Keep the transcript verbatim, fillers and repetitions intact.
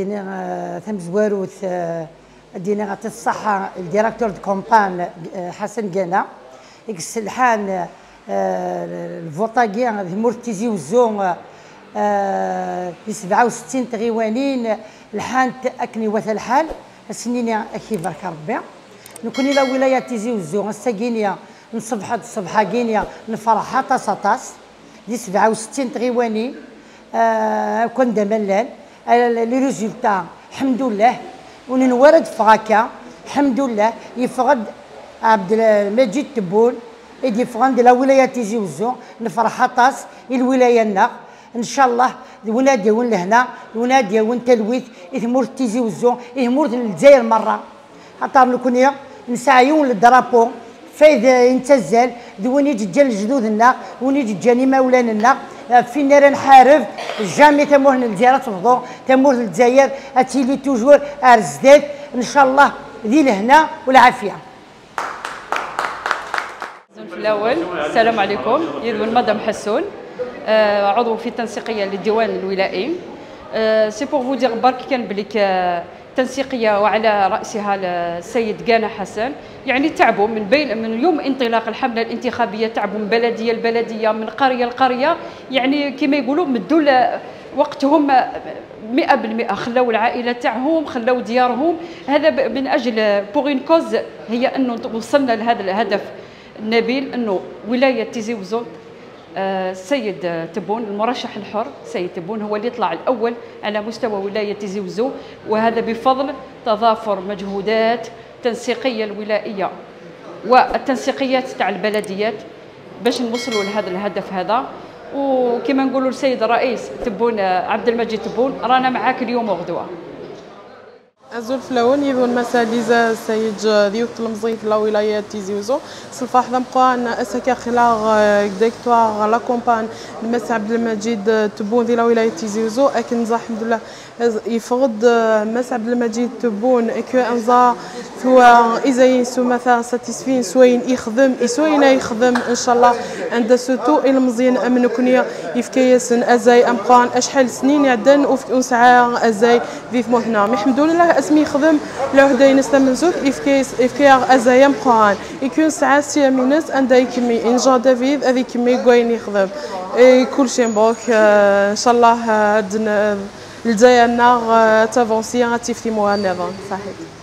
دينا ثم زواروث دينا الصحة الديريكتور دو كومبان حسن قنا الحان الفوطاكيا المرتزي وزون في سبعة وستين تغيوانين الحان اكني وث الحال السنين اكي بارك ربي نكون الى ولايه تيزي وزون الساكينيا نصبح الصبحه كينيا نفرح طاس طاس دي سبعة وستين تغيوانين آه كون دملال لي ريزولتا الحمد لله وننورد فغاكا الحمد لله يفقد عبد المجيد تبون يدي فغند لا ولايه تيزي وزون نفرح طاس الولايه النار ان شاء الله الولاد يون لهنا الولاد يون تلويث يثمر تيزي وزون يثمر الجزائر مره خاطر نكون نسعيون للدرابو فاذا ينتزل ذوين يجي جال جدودنا وين يجي جاني مولانا فينا راه نحارب جامي تمور الجزائر تفضو تمور الجزائر اتيلي توجور ارزداد ان شاء الله ذي لهنا والعافيه. في الاول السلام عليكم يذون مدام حسون آه عضو في التنسيقيه للديوان الولائي. آه سي بور فو دير برك كان بليك آه تنسيقيه وعلى راسها السيد قانا حسن، يعني تعبوا من بين من يوم انطلاق الحمله الانتخابيه، تعبوا من بلديه لبلديه من قريه لقريه، يعني كما يقولوا مدوا وقتهم مئة بالمئة، خلاو العائله تاعهم خلاو ديارهم، هذا من اجل بوغ اون كوز هي انه وصلنا لهذا الهدف النبيل انه ولايه تيزي وزون السيد آه تبون المرشح الحر سيد تبون هو اللي يطلع الاول على مستوى ولايه تيزي وزو، وهذا بفضل تضافر مجهودات التنسيقيه الولائيه والتنسيقيات تاع البلديات باش نوصلوا لهذا الهدف هذا. وكما نقولوا للسيد الرئيس تبون عبد المجيد تبون رانا معاك اليوم وغدوه. أزول فلاون يذون مساليزا سيد ذيو تلمزيت لا ولاية تيزي وزو صلفاح ذمقان أسكا خلاغ ديكتوار لا كومبان المس عبد المجيد تبون ذي لا ولاية تيزي وزو أكن زا الحمد لله يفقد مس عبد المجيد تبون اكو انزا ثوا اذا ينسو مثلا ساتيسفين سوين يخدم يسوينا يخدم ان شاء الله عند سوتو المزيان امن كنيا يفكيسن ازاي امقان اشحال سنين يعدن وساعه ازاي في ثموثنا الحمد لله اسمي يخدم لو هدا نستمن زوت يفكيس يفكيا ازاي امقان يكون ساعات سي مينوت عند يكمي ان جا دافيد هذيك كمي كوين يخدم كل شيء بوك ان شاء الله الجزائر تافونسي غتفتيموها النظام صحيح.